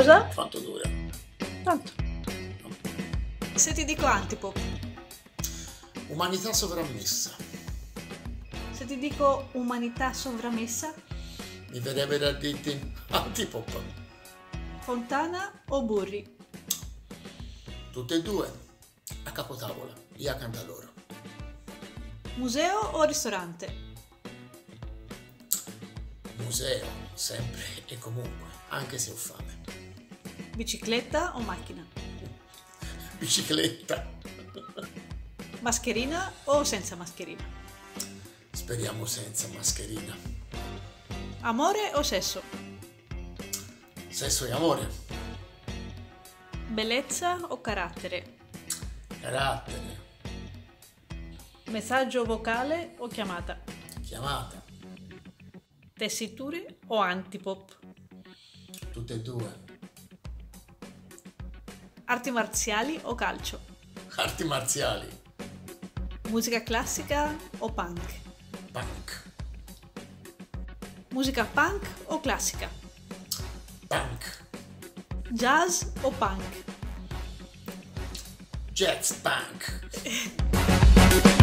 Cosa? Quanto dura? Tanto. Se ti dico antipop, Umanità sovrammessa. se ti dico umanità sovramessa, Mi verrebbe da dirti antipop. Fontana o Burri? Tutte e due. A capotavola. Io accanto a loro. Museo o ristorante? Museo, sempre e comunque, anche se ho fame. Bicicletta o macchina? Bicicletta. Mascherina o senza mascherina? Speriamo senza mascherina. Amore o sesso? Sesso e amore. Bellezza o carattere? Carattere. Messaggio vocale o chiamata? Chiamata. Tessiture o antipop? Tutte e due. Arti marziali o calcio? Arti marziali. Musica classica o punk? Punk. Musica punk o classica? Punk. Jazz o punk? Jazz punk.